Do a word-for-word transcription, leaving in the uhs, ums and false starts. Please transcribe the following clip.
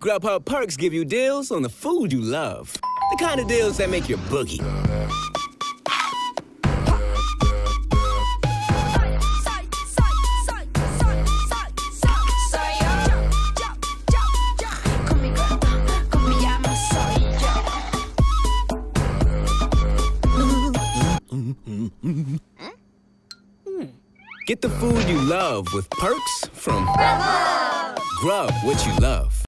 Grubhub perks give you deals on the food you love. The kind of deals that make your boogie. Get the food you love with perks from Grubhub. Grub what you love.